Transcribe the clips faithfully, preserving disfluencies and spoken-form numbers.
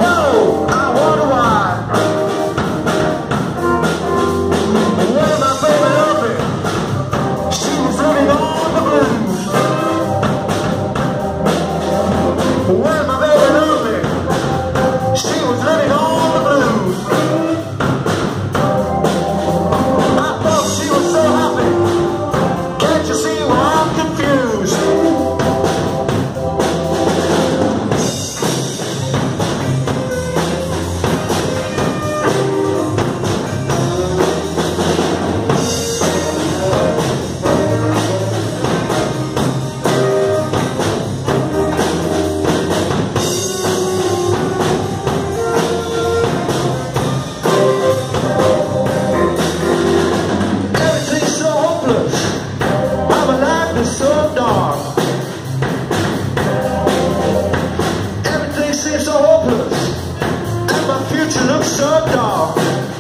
She looks so dark.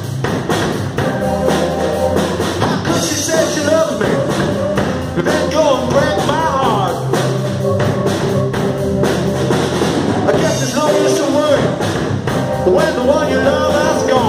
How could she say she loves me, then go and break my heart? I guess there's no use to worry when the one you love has gone.